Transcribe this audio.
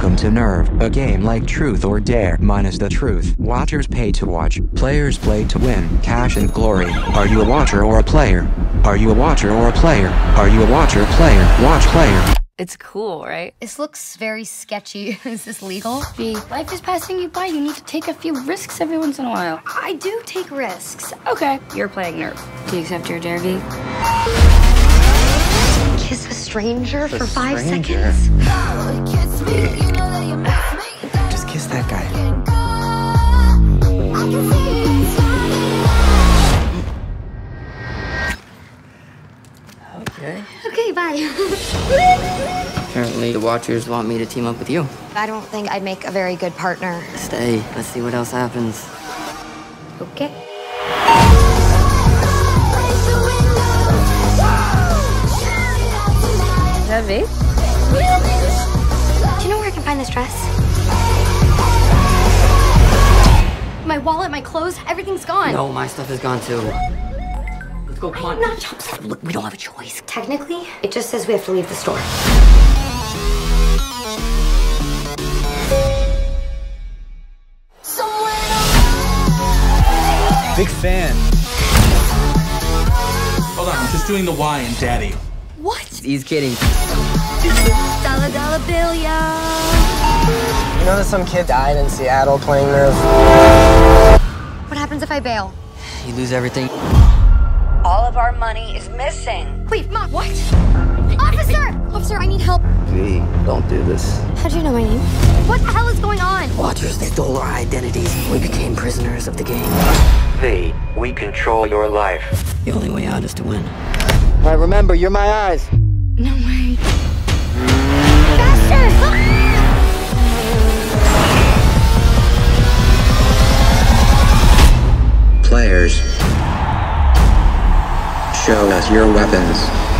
Welcome to Nerve, a game like Truth or Dare minus the truth. Watchers pay to watch, players play to win, cash and glory. Are you a watcher or a player? Are you a watcher or a player? Are you a watcher, player, watch player? It's cool, right? This looks very sketchy. Is this legal? V, life is passing you by. You need to take a few risks every once in a while. I do take risks. Okay, you're playing Nerve. Do you accept your dare, V? Kiss a stranger for 5 seconds? Just kiss that guy. Okay. Okay, bye. Apparently the Watchers want me to team up with you. I don't think I'd make a very good partner. Stay. Let's see what else happens. Okay. Is that V? Do you know where I can find this dress? My wallet, my clothes, everything's gone. No, my stuff is gone too. Let's go, come on. I'm not jumping. Look, we don't have a choice. Technically, it just says we have to leave the store. Big fan. Hold on, I'm just doing the Y in Daddy. What? He's kidding. Dollar dollar bill, yo. You know that some kid died in Seattle playing Nerve? What happens if I bail? You lose everything. All of our money is missing. Wait, Mom, what? Officer! Officer, I need help. V, don't do this. How'd you know my name? What the hell is going on? Watchers, they stole our identities. We became prisoners of the game. V, we control your life. The only way out is to win. All right, remember, you're my eyes. No way. Faster! Players, show us your weapons.